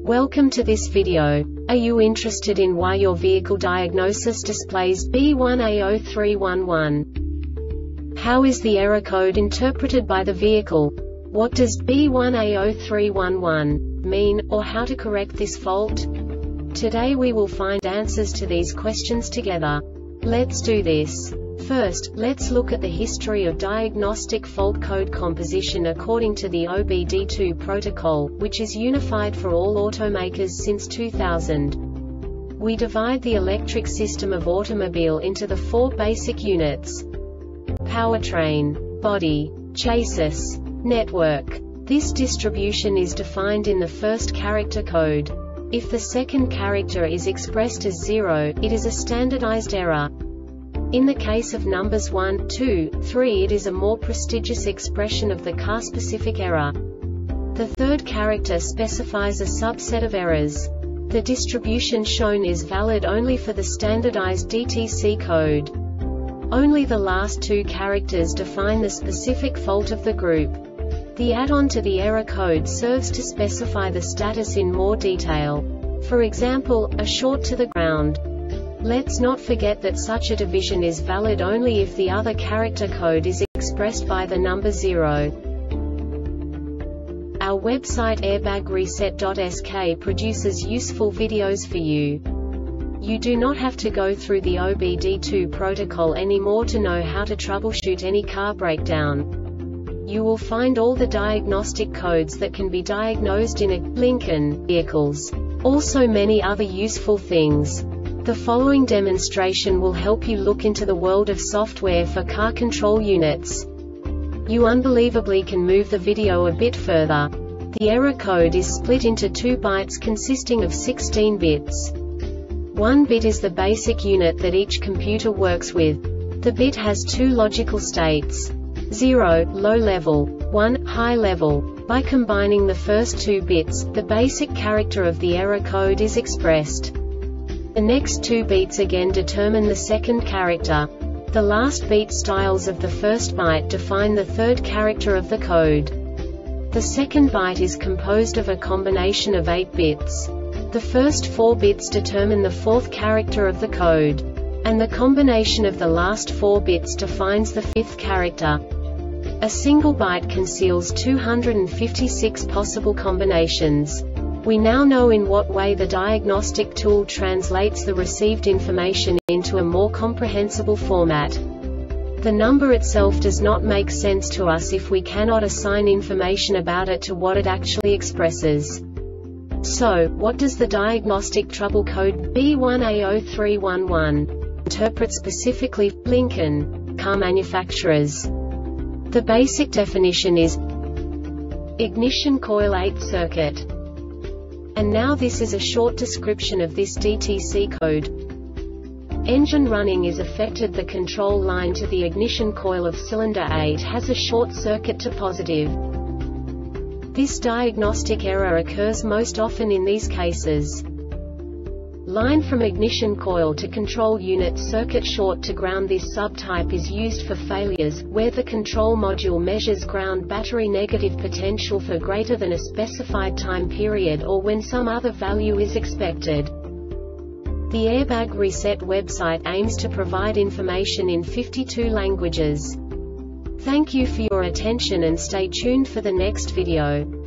Welcome to this video. Are you interested in why your vehicle diagnosis displays B1A0311? How is the error code interpreted by the vehicle? What does B1A0311 mean, or how to correct this fault? Today we will find answers to these questions together. Let's do this. First, let's look at the history of diagnostic fault code composition according to the OBD2 protocol, which is unified for all automakers since 2000. We divide the electric system of automobile into the four basic units: powertrain, body, chassis, network. This distribution is defined in the first character code. If the second character is expressed as 0, it is a standardized error. In the case of numbers 1, 2, 3, it is a more prestigious expression of the car-specific error. The third character specifies a subset of errors. The distribution shown is valid only for the standardized DTC code. Only the last two characters define the specific fault of the group. The add-on to the error code serves to specify the status in more detail. For example, a short to the ground. Let's not forget that such a division is valid only if the other character code is expressed by the number 0. Our website airbagreset.sk produces useful videos for you. You do not have to go through the OBD2 protocol anymore to know how to troubleshoot any car breakdown. You will find all the diagnostic codes that can be diagnosed in a Lincoln vehicles. Also many other useful things. The following demonstration will help you look into the world of software for car control units. You unbelievably can move the video a bit further. The error code is split into 2 bytes consisting of 16 bits. 1 bit is the basic unit that each computer works with. The bit has 2 logical states: 0, low level, 1, high level. By combining the first 2 bits, the basic character of the error code is expressed. The next 2 beats again determine the second character. The last beat styles of the first byte define the third character of the code. The second byte is composed of a combination of 8 bits. The first 4 bits determine the fourth character of the code. And the combination of the last 4 bits defines the fifth character. A single byte conceals 256 possible combinations. We now know in what way the diagnostic tool translates the received information into a more comprehensible format. The number itself does not make sense to us if we cannot assign information about it to what it actually expresses. So, what does the diagnostic trouble code B1A0311 interpret specifically for Lincoln car manufacturers? The basic definition is ignition coil 8 circuit. And now this is a short description of this DTC code. Engine running is affected. The control line to the ignition coil of cylinder 8 has a short circuit to positive. This diagnostic error occurs most often in these cases: line from ignition coil to control unit circuit short to ground. This subtype is used for failures where the control module measures ground battery negative potential for greater than a specified time period, or when some other value is expected. The Airbag Reset website aims to provide information in 52 languages. Thank you for your attention and stay tuned for the next video.